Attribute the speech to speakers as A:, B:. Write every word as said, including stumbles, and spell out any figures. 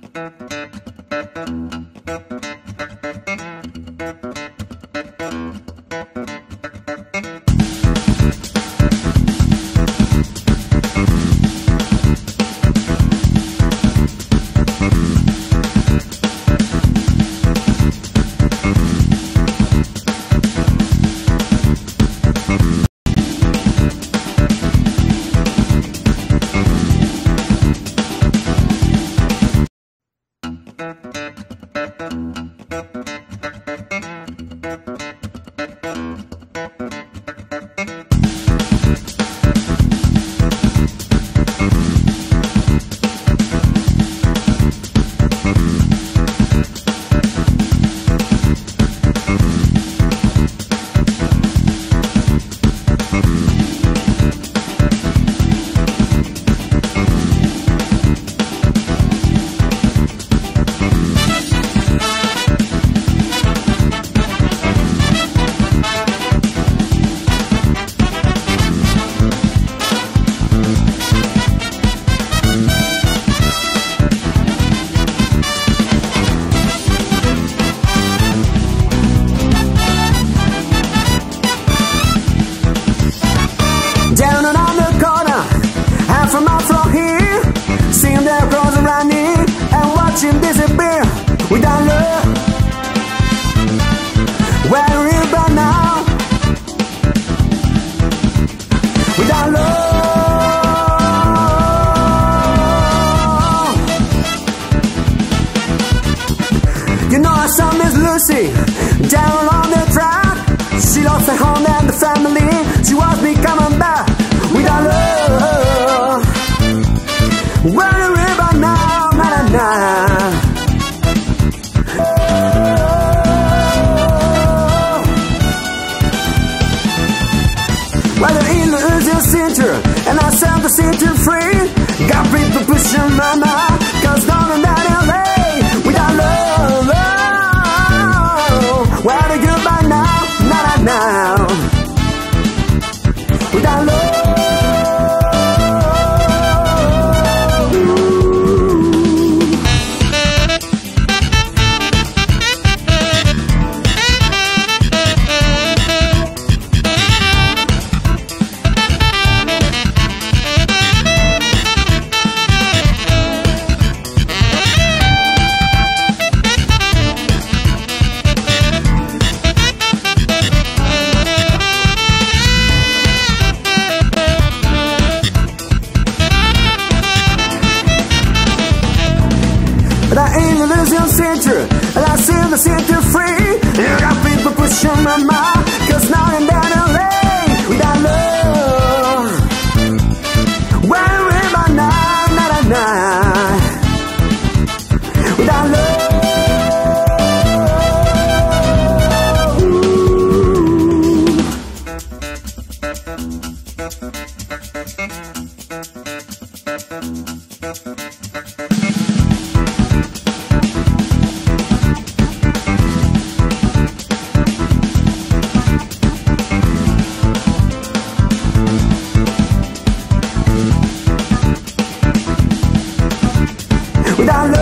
A: Down and on the corner, half a mile from here, seeing their girls around me and watching disappear without love. Where are you by now? Without love. You know I saw Miss Lucy down along the track. She lost her home and the family. She was becoming back without love. Where are we by now? Na na na. Well, the in is your center, and I set the center free. Got people pushing mama, cause down in that L A without love. Where are you by now? Na na na. Without love. But I ain't losing center, and I see the center free. You got people pushing my mind, cause now in that L A without love. Where are we by now? Na na na. Without love. Without love.